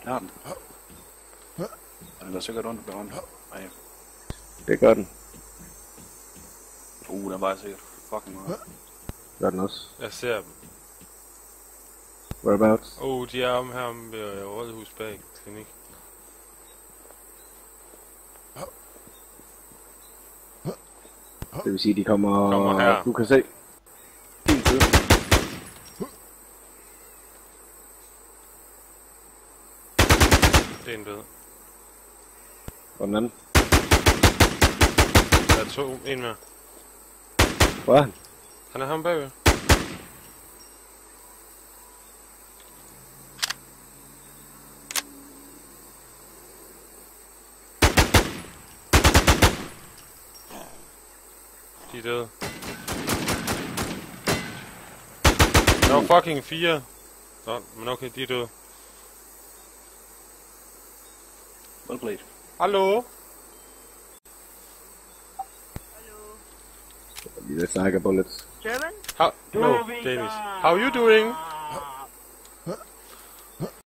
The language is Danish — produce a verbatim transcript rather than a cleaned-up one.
Jeg har den. Den er sikkert under beholden. Nej. Det gør den. Uh, den var sikkert fucking meget. Gør den også. Jeg ser dem. Whereabouts? Oh, de er om her om ved Rådhus bag klinik. Det vil sige, de kommer... Kommer her. Du kan se. Din side. Det er en død. Og den anden. Der er to. En mere. Hvor er han? Han er ham bagved. De er døde. Der var fucking fire. Nå, men okay, de er døde. Well played. Hallo? Let's snakke bullets. German? How? No, Danish. How you doing?